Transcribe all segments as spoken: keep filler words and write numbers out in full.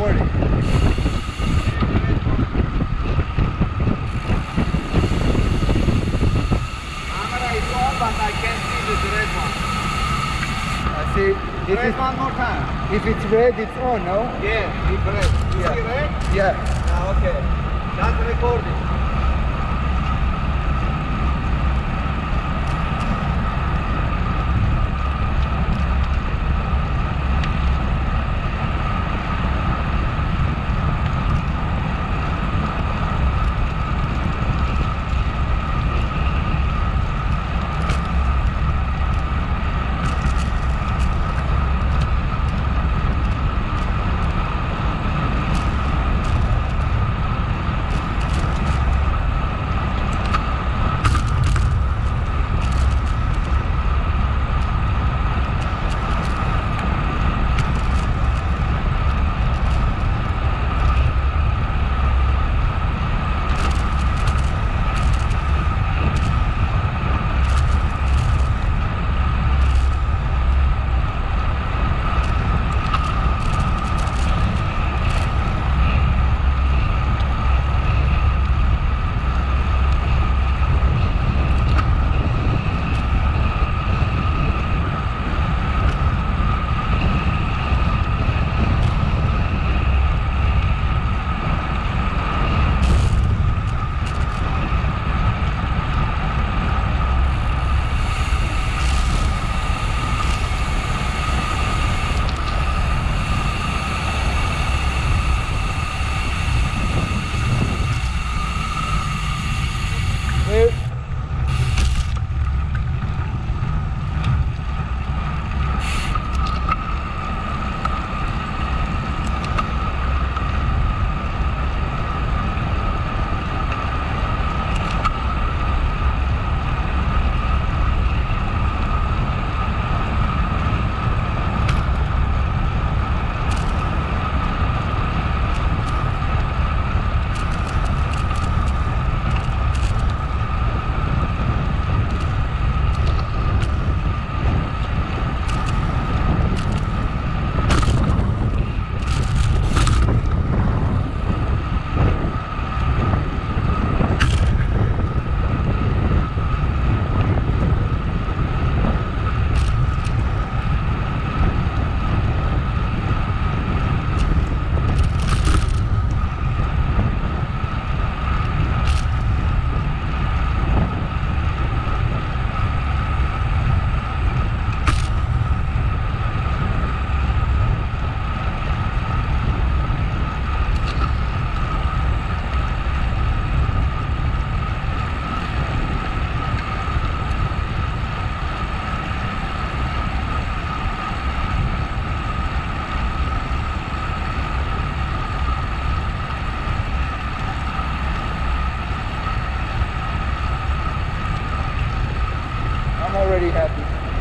recording. Camera is on, but I can't see the red one. I see. If Red it's, one more time. if it's red, it's on, no? Yeah, it's red. You Yeah. see red? Yeah. Ah, okay. That's recording. Clear. I'm already happy.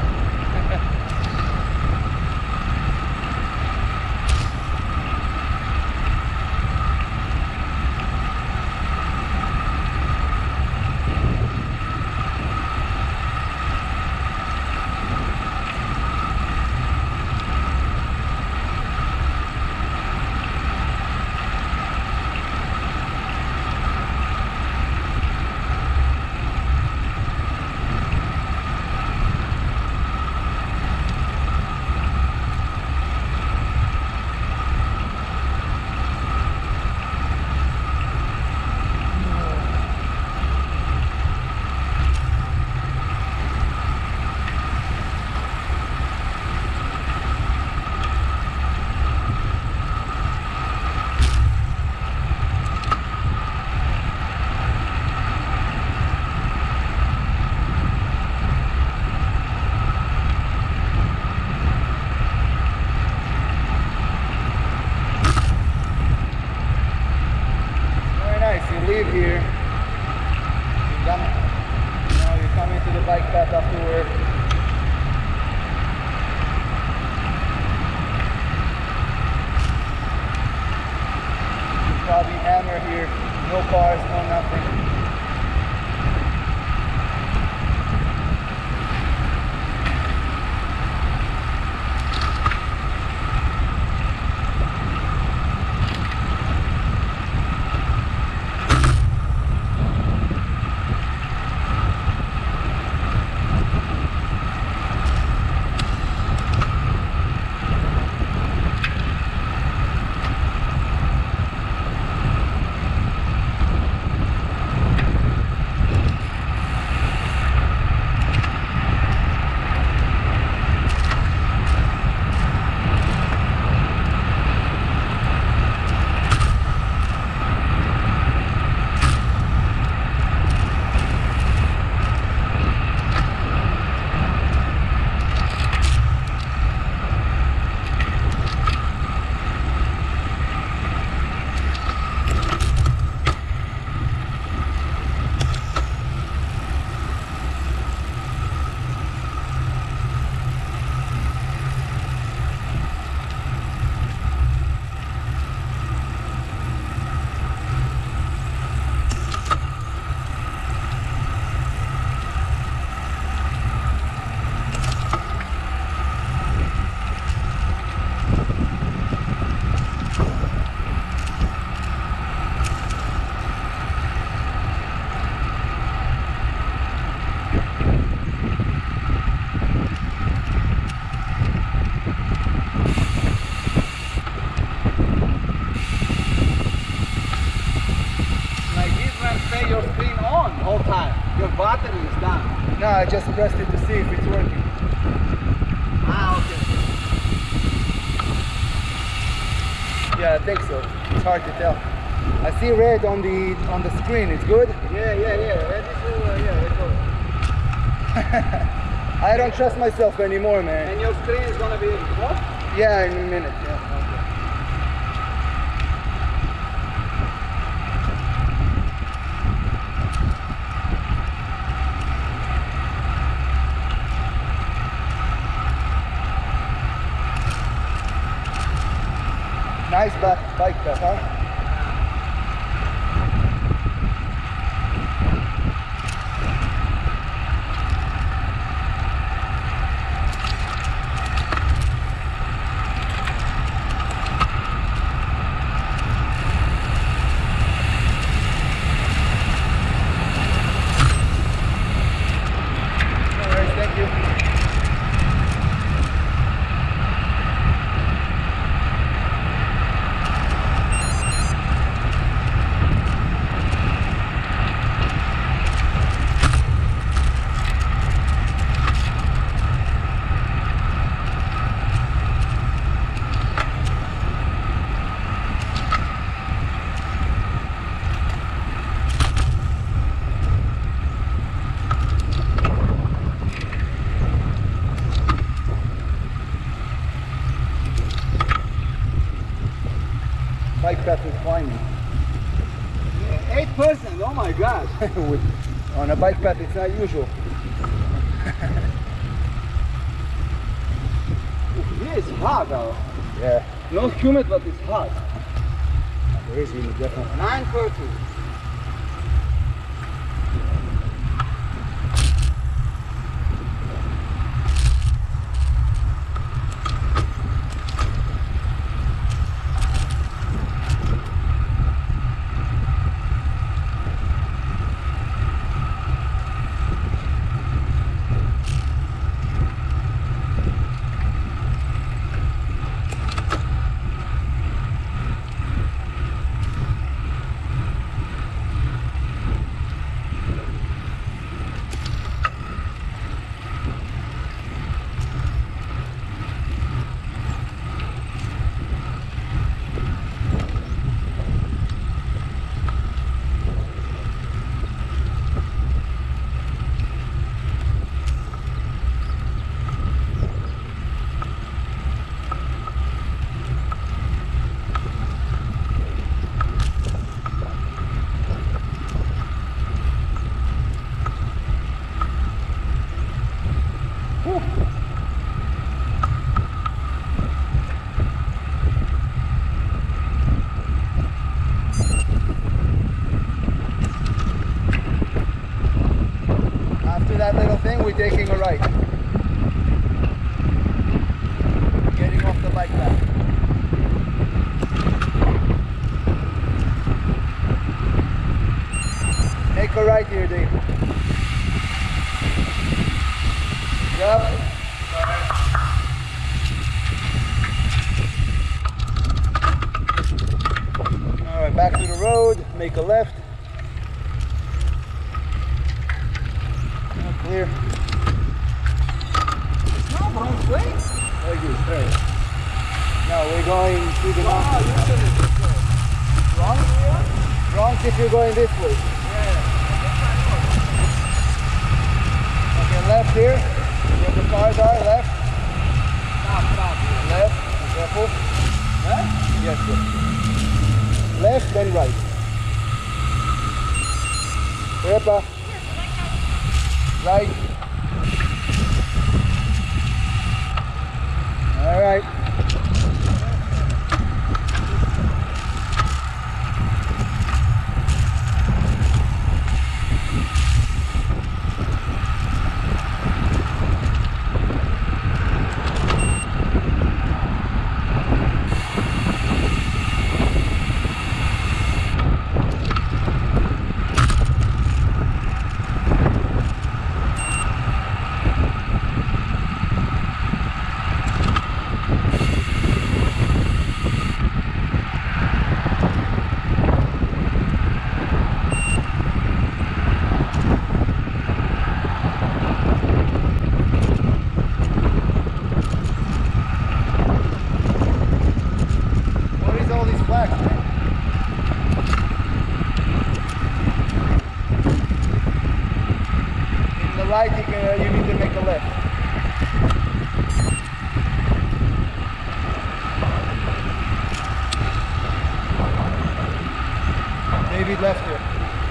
Leave here. You come, now you're coming to the bike path after work. You probably hammer here. No cars, no nothing. Your battery is down. No, I just pressed it to see if it's working. Ah, okay. Yeah, I think so. It's hard to tell. I see red on the on the screen. It's good. Yeah, yeah, yeah. Ready to, uh, yeah, let's go. I don't trust myself anymore, man. And your screen is gonna be what? Yeah, in a minute. Yeah. Nice bike, bike path, huh? All right, thank you. Bike path is climbing. Yeah, eight percent, oh my gosh. With, on a bike path, it's not usual. Here is hot though. Yeah, Not humid, but it's hot. there is really definitely. nine percent. After that little thing, we're taking a right. Getting off the bike path. Make a right here, Dave. Yup. Alright, back to the road, make a left. Clear. It's not wrong way. Very good, very good. Now we're going through the Ah, mountain. usually this way. Wrong? Wrong if you're going this way. Yeah. Okay, left here. Where the cars are, left. Stop, stop. Left. Be careful. Huh? Yes, yes. Left, then right. Repa. Right. All right. the light, you, can, you need to make a left. David left here.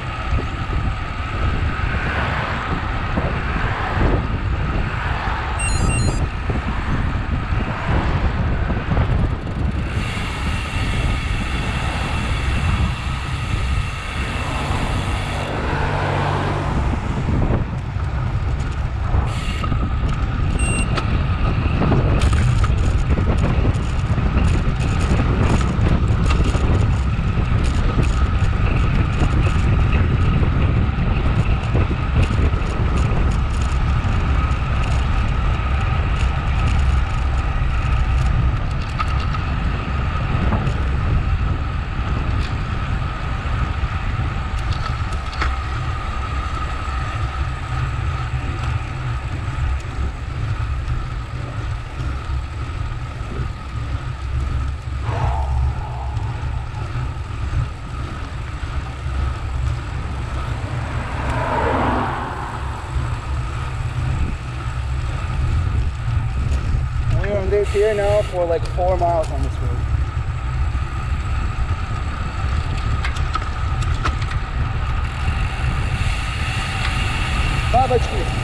This here now for like four miles on this road. Бабочки.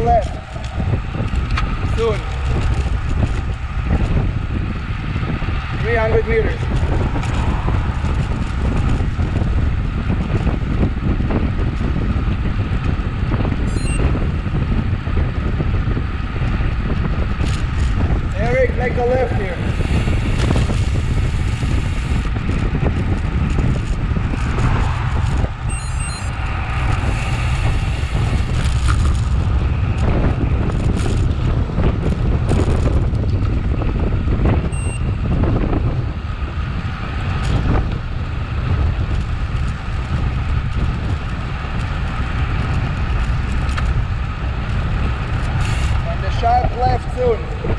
left. Soon. three hundred meters. Erik, make a left here. Sharp left soon.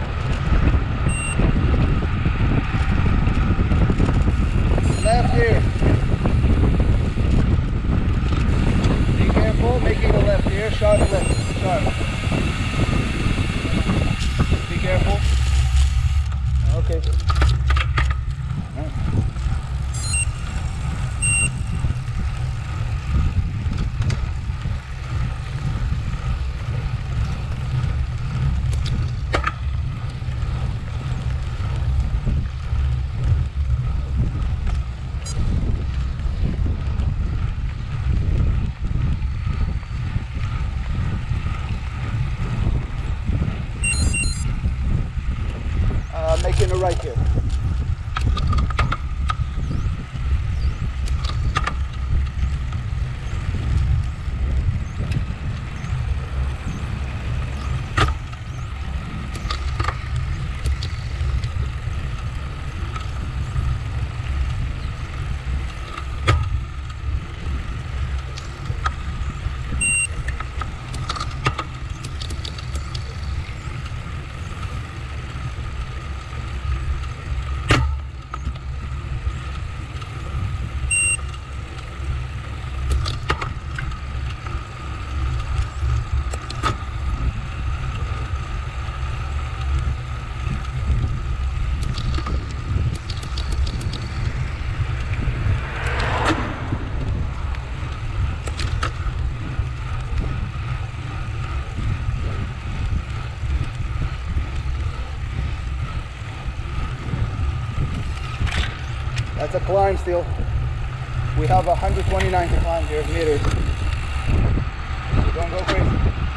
Left here. Be careful, making a left here. Sharp left. Sharp. Be careful. Okay. Making a right here. That's a climb still. We have one hundred twenty-nine to climb here, meters. So don't go crazy.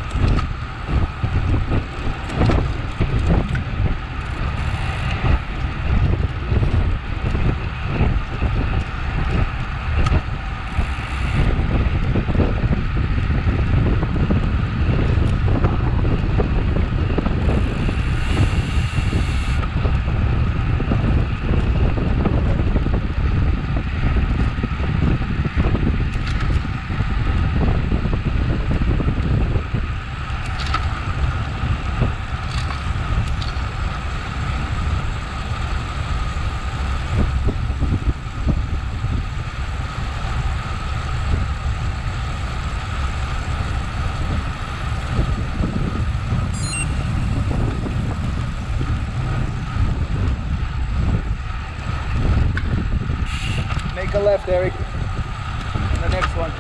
Make a left, Erik, and the next one.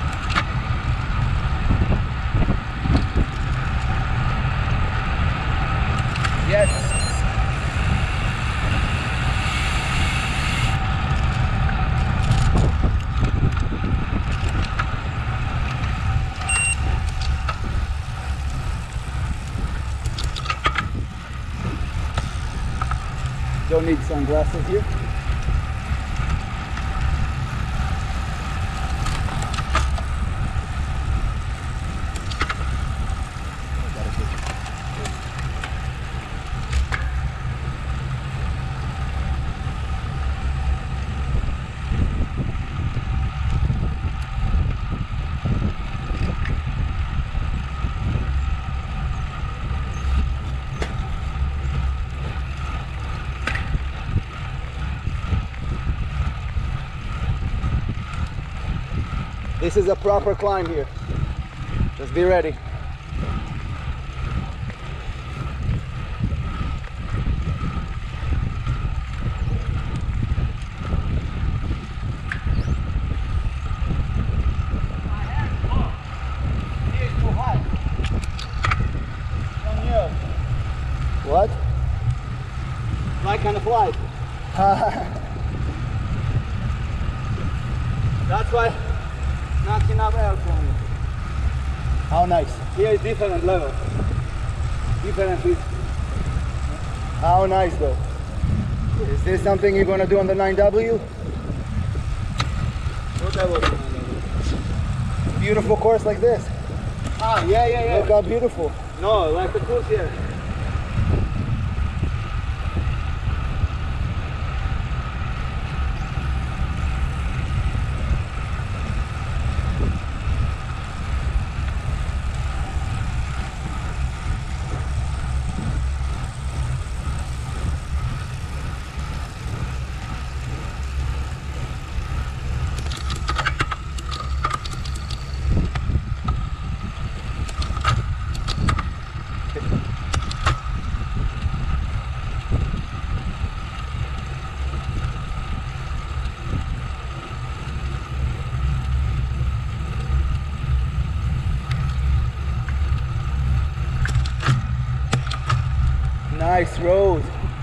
Yes. Don't need sunglasses here. This is a proper climb here. Just be ready. gonna fly. That's why not enough air from you. How nice. Here is different level. Different fish. How nice though. Is this something you're gonna do on the nine W? Whatever. Beautiful course like this. Ah, yeah, yeah, yeah. Look how beautiful. No, like the course here. Nice road.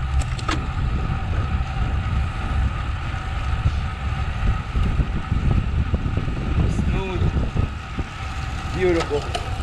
Smooth. Beautiful.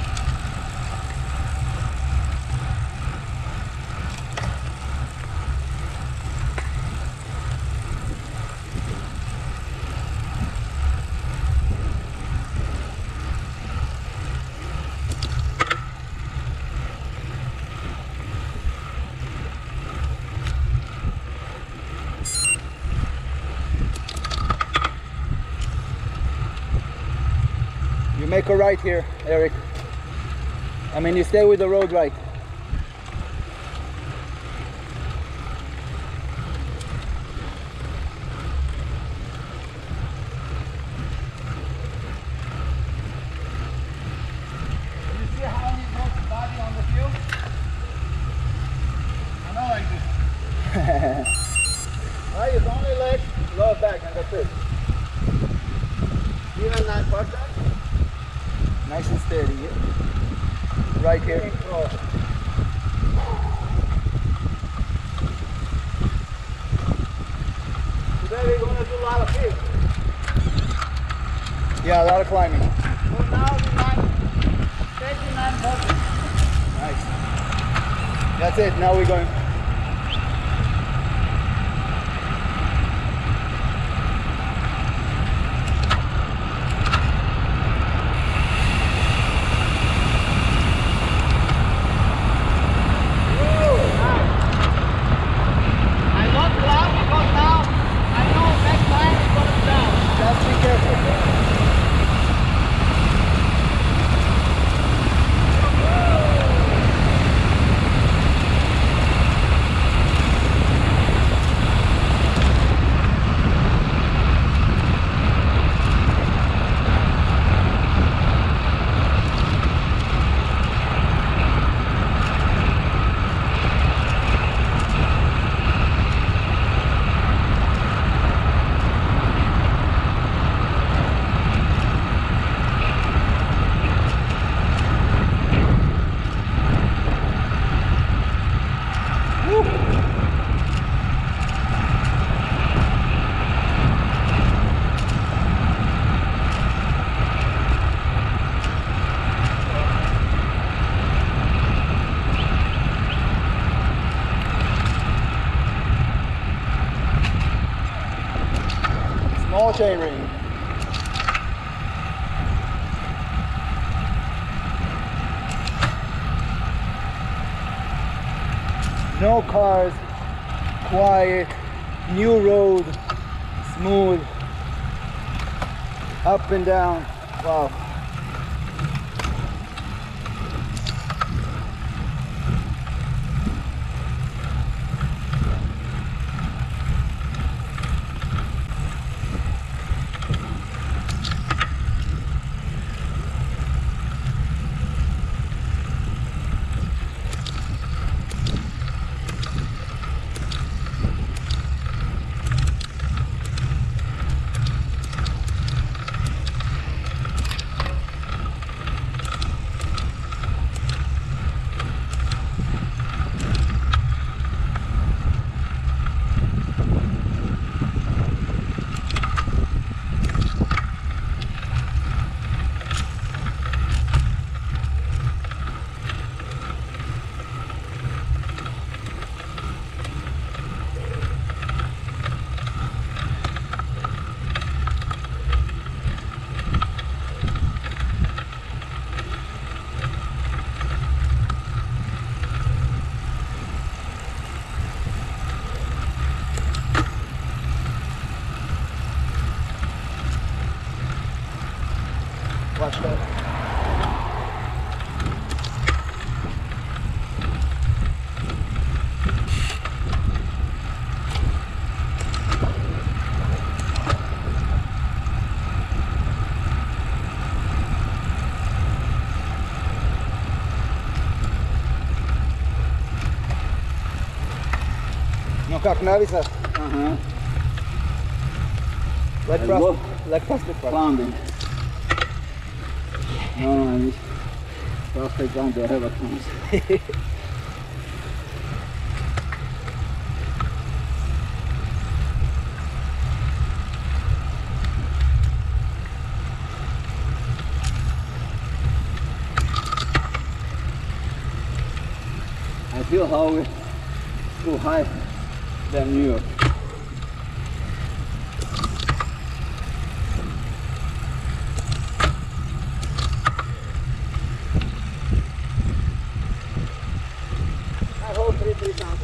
You make a right here, Erik. I mean, you stay with the road right. You see how he moves his body on the field? I know like this. Right, it's only leg, lower back, and that's it. Even nine percent. Nice and steady, yeah. Right here. Today we're going to do a lot of fish. Yeah, a lot of climbing. So now we might thirty-nine percent. Nice. That's it, now we're going. Small chain ring. No cars, quiet, new road, smooth, up and down. Wow. Как нравится? Ага. Like I Brewster, love like Fahnestock Park. Climbing. No, I Brewster can't do ever comes. I feel how we're too high than New York. I hold three three something.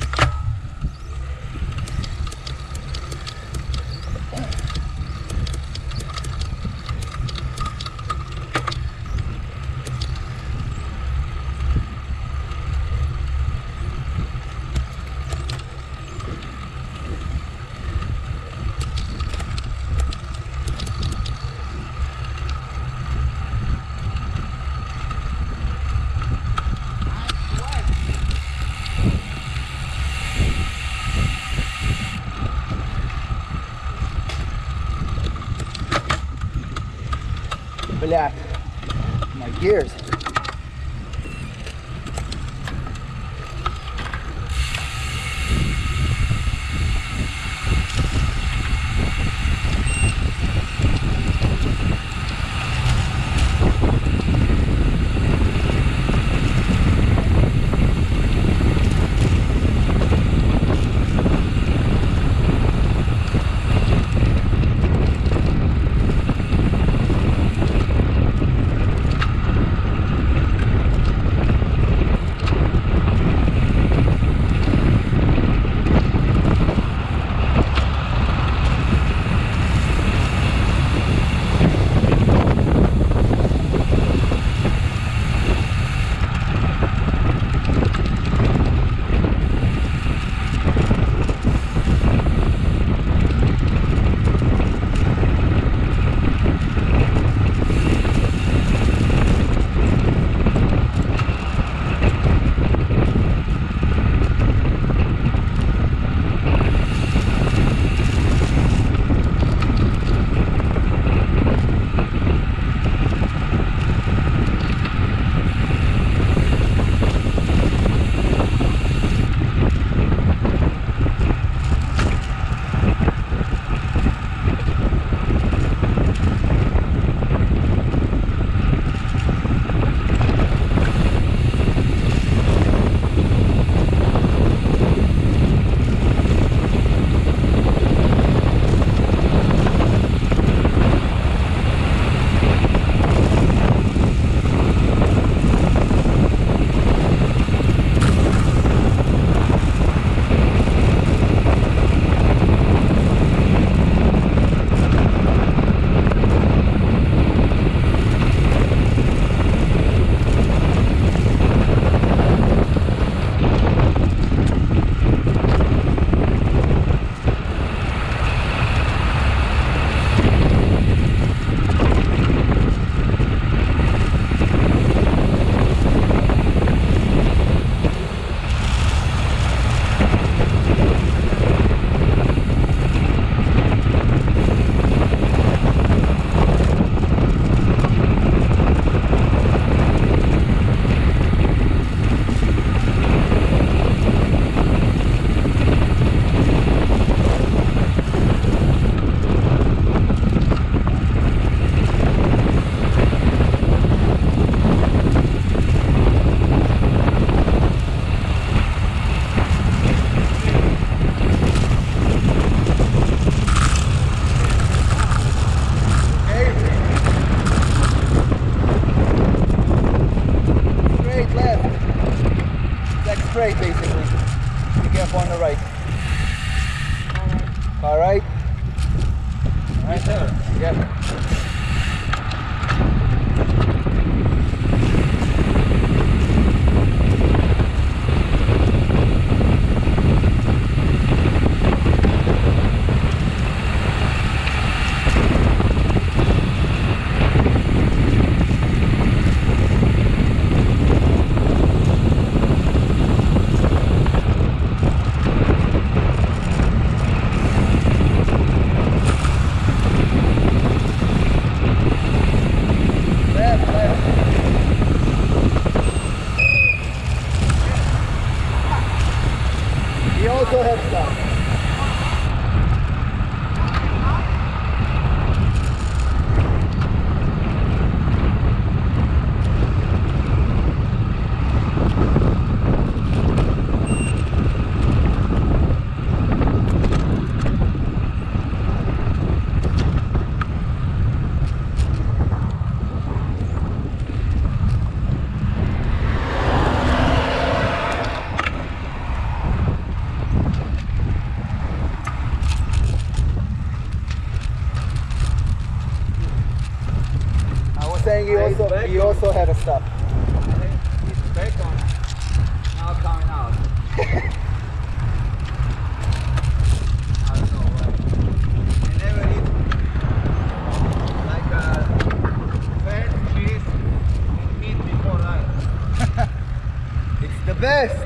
Блядь, my gears. straight basically. Be careful on the right. All right. All right. Yes, sir. Yeah. also he also had a stop. It's back on. Now coming out. I don't know why. I never eat like a fat cheese and meat before that. It's the best.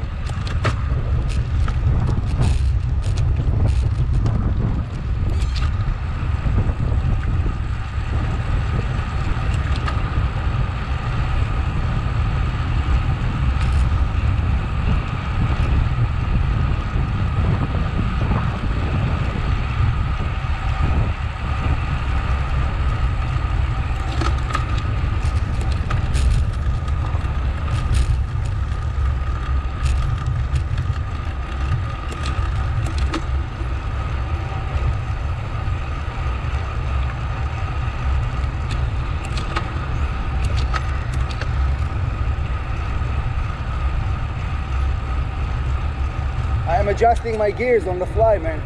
I'm adjusting my gears on the fly, man.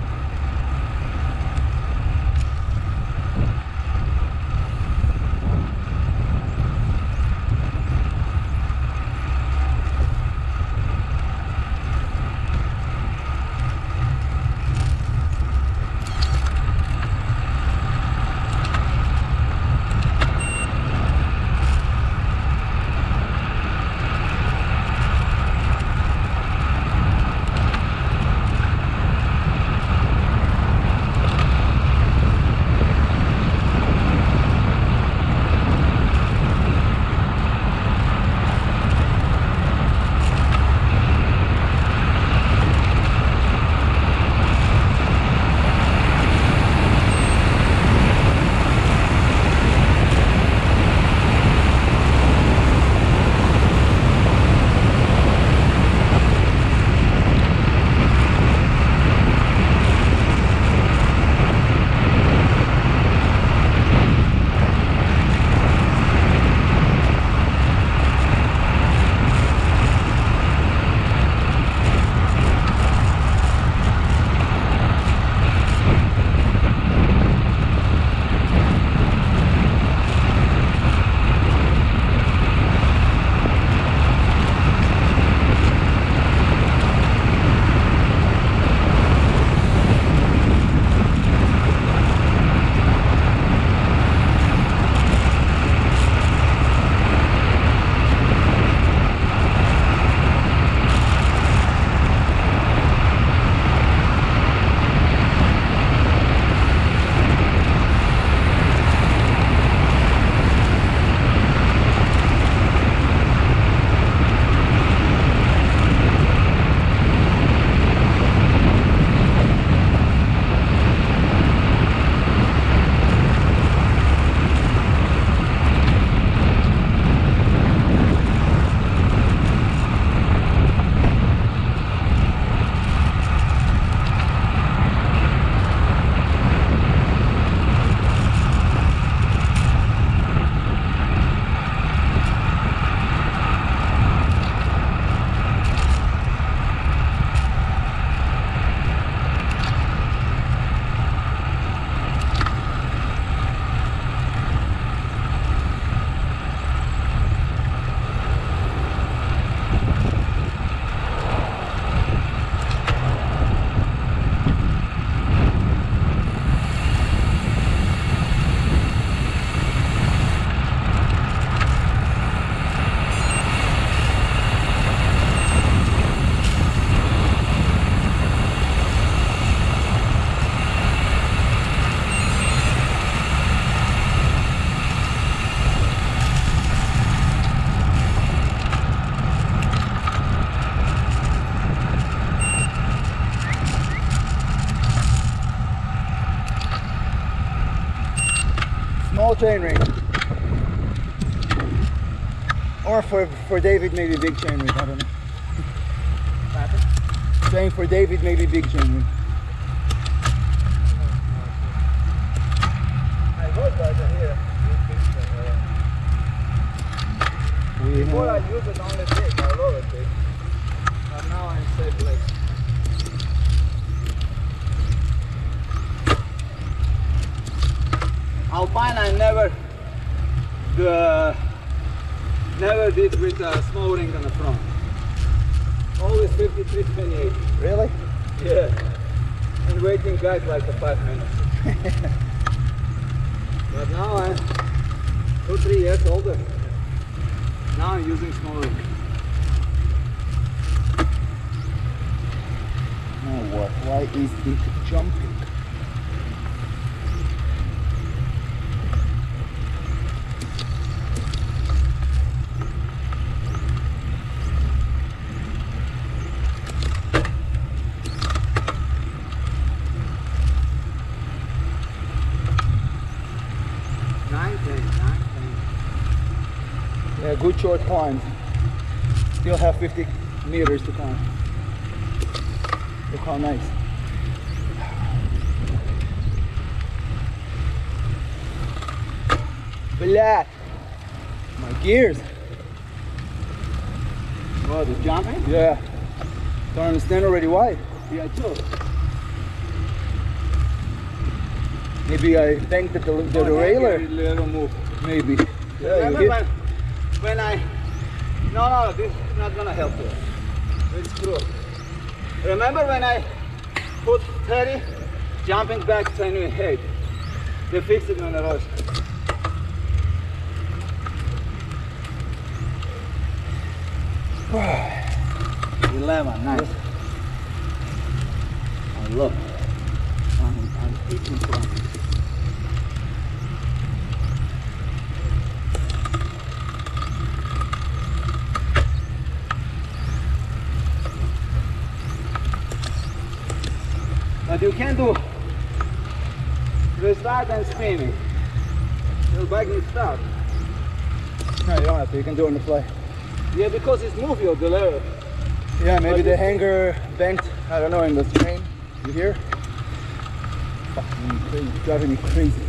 Small chain ring. Or for, for David, maybe big chain ring, I don't know. Saying for David, maybe big chain ring. I hope that here. We Before I have, use it on the big, I love it big. But now I'm safe place. Alpine I never the never did with a small ring on the front. Always fifty-three twenty-eight. Really? Yeah. And waiting guys like a five minutes. But now I'm two, three years older. Now I'm using small ring. Oh, what? Why is it jumping? Yeah, good short climb. Still have fifty meters to climb. Look how nice. Black. My gears. Oh, the jumping? Yeah. Don't understand already why. Yeah, too. Maybe I banged the, the, the Oh, derailleur. Little move. Maybe. Yeah, Remember you when, when I... No, no, this is not gonna help you. It's true. Remember when I put thirty, jumping back twenty-eight? They fixed it on the road. eleven, nice. Oh, look. I'm, I'm eating from. But you can do restart and spinning. Your bike needs start. No, you don't have to. You can do it on the fly. Yeah, because it's moving your derailleur. Yeah, maybe the hanger bent. I don't know, in the train. You hear? Fucking crazy. Driving me crazy.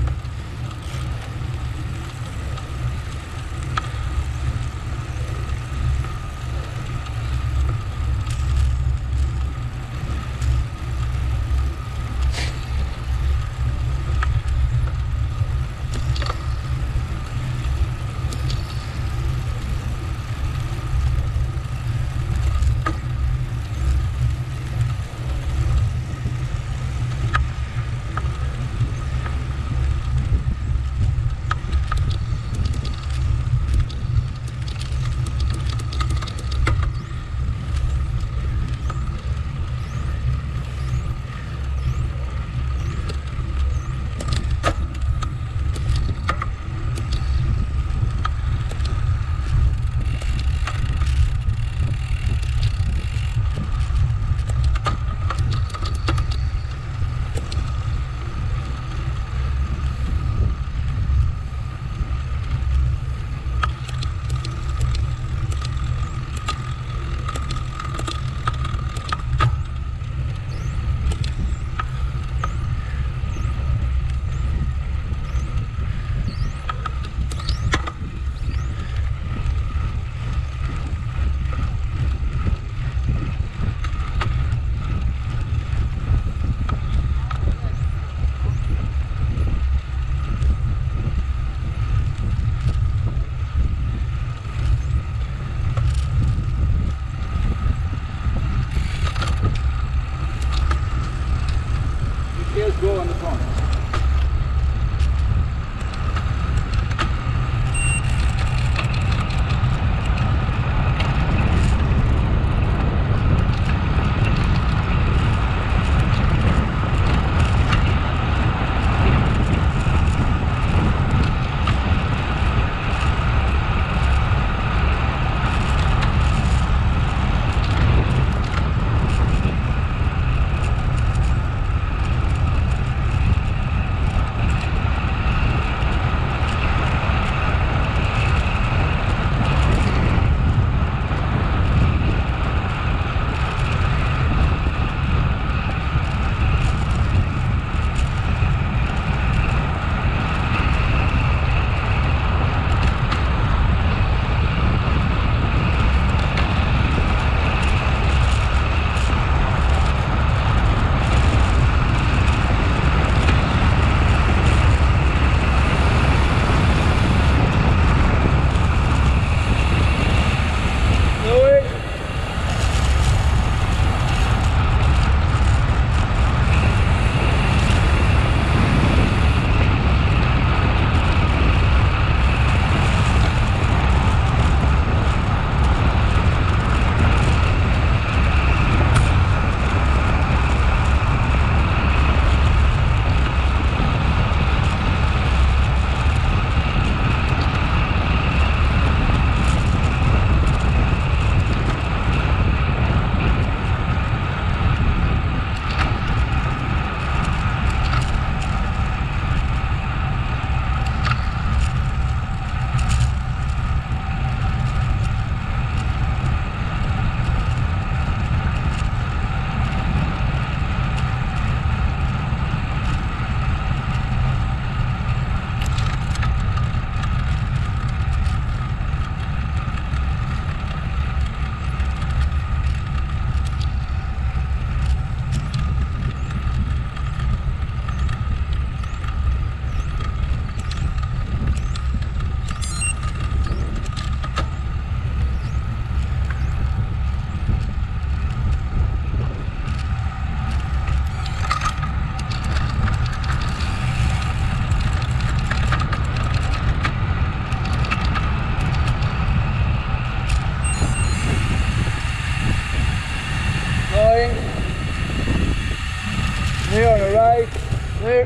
Clear.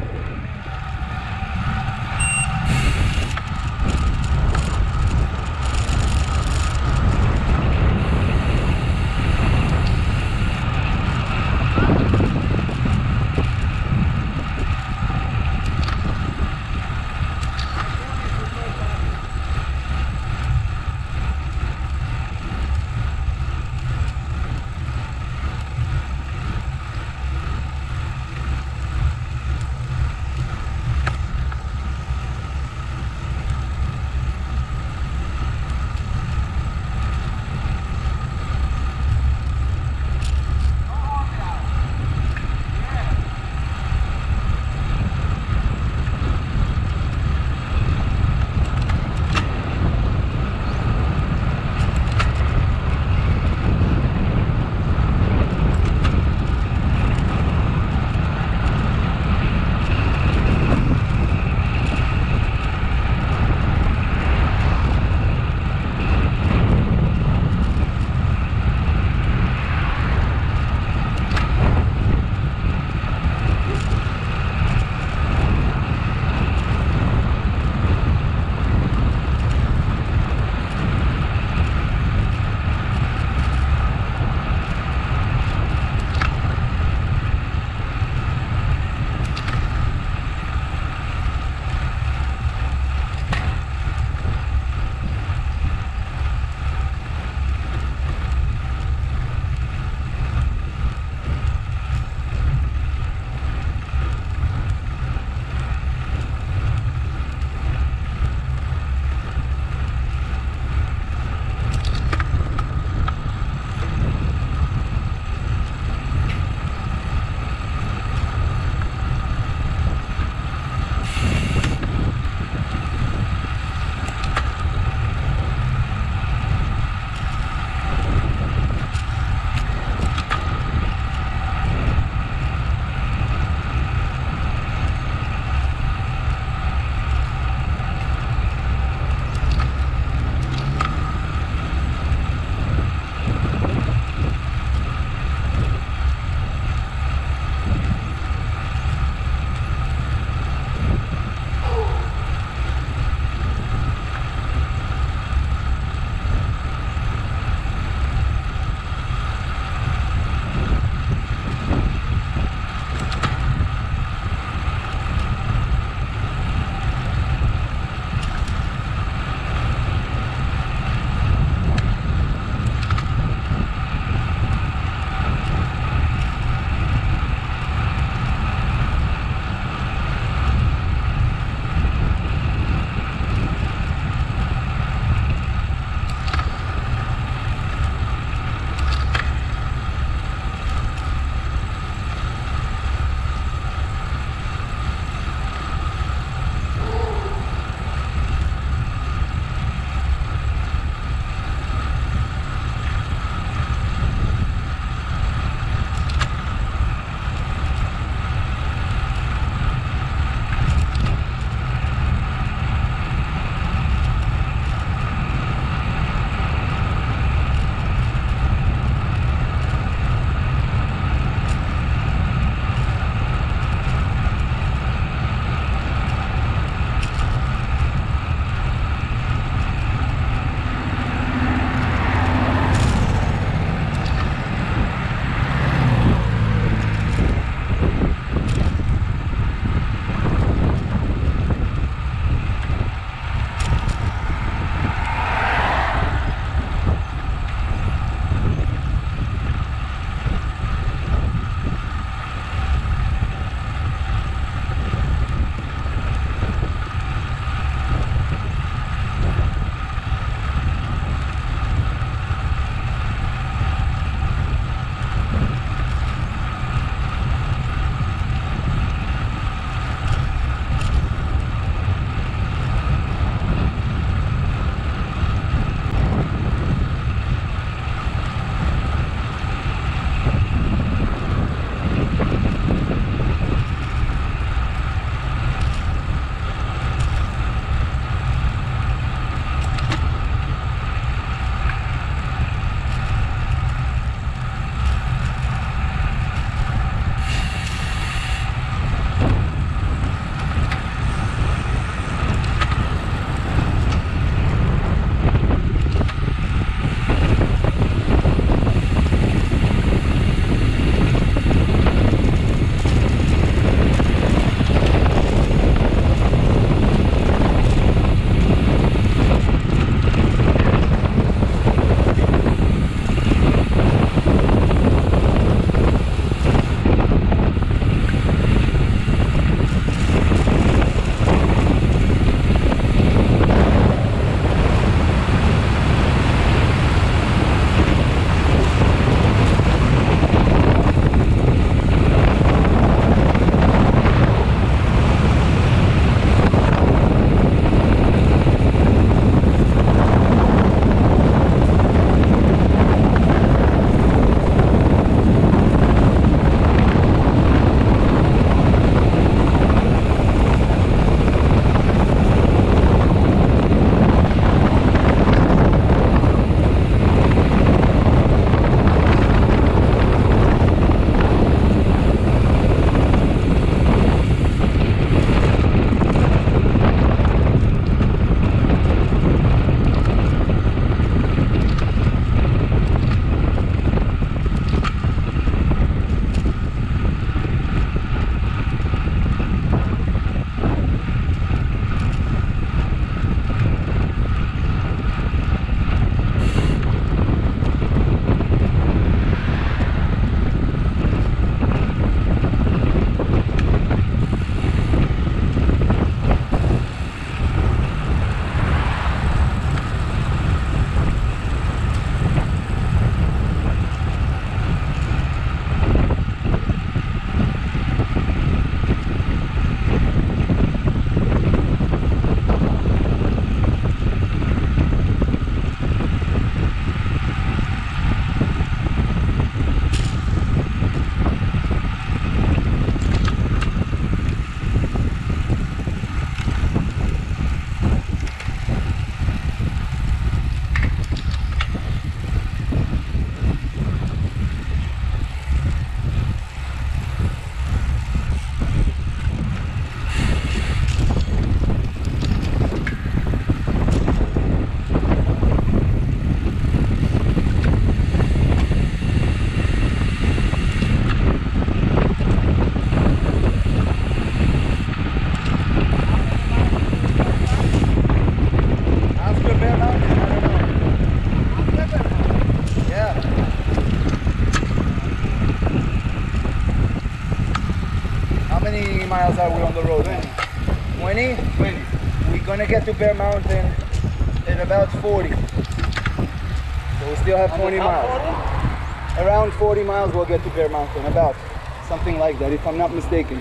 gonna get to Bear Mountain in about forty. So we still have twenty miles. Around forty miles we'll get to Bear Mountain, about something like that, if I'm not mistaken.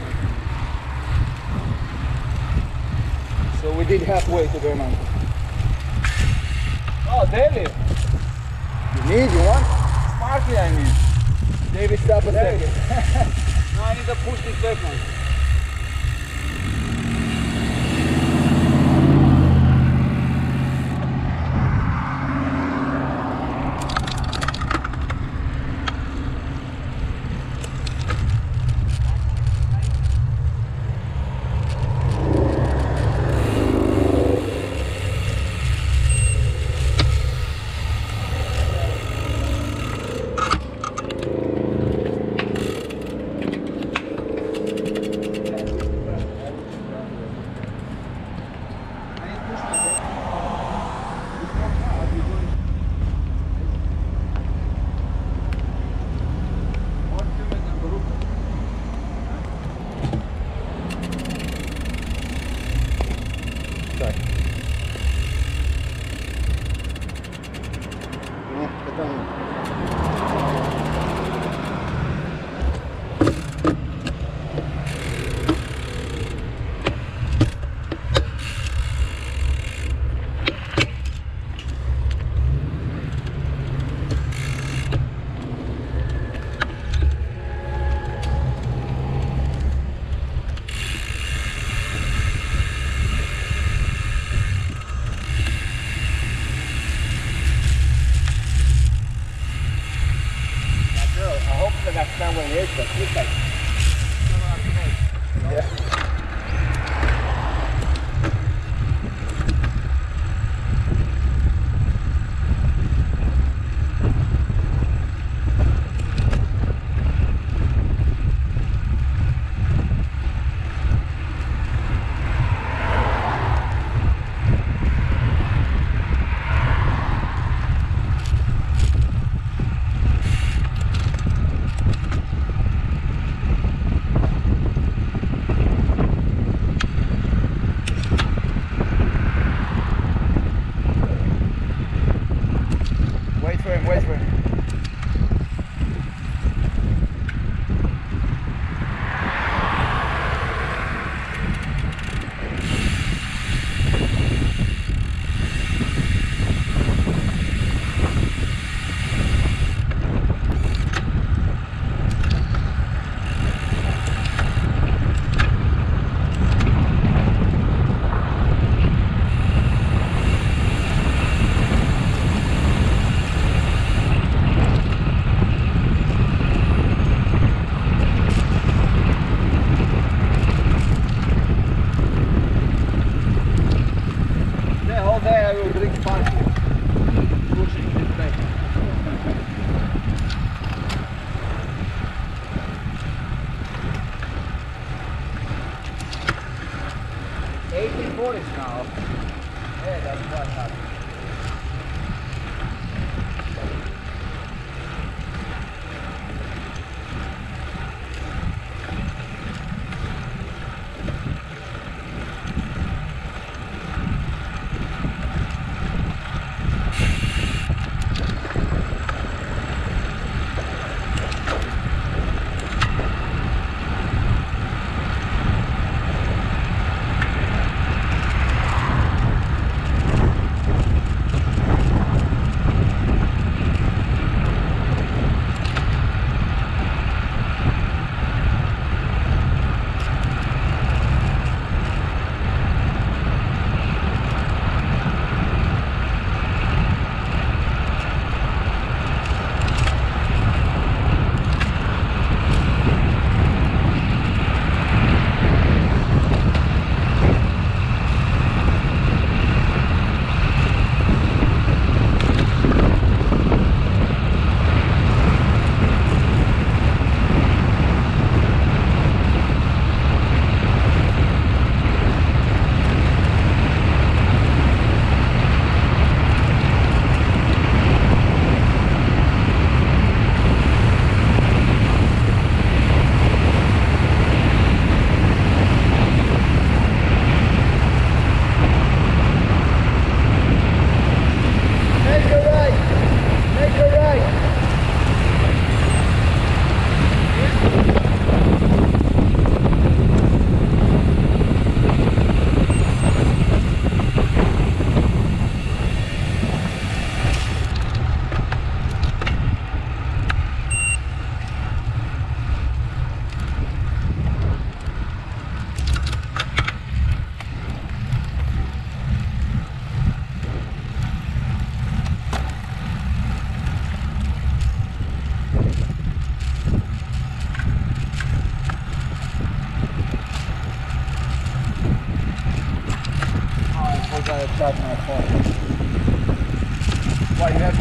So we did halfway to Bear Mountain. Oh, David. You need, you want? Sparky I need. David, stop a David. second. No, I need to push this back one.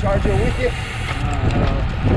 charger with you. Uh,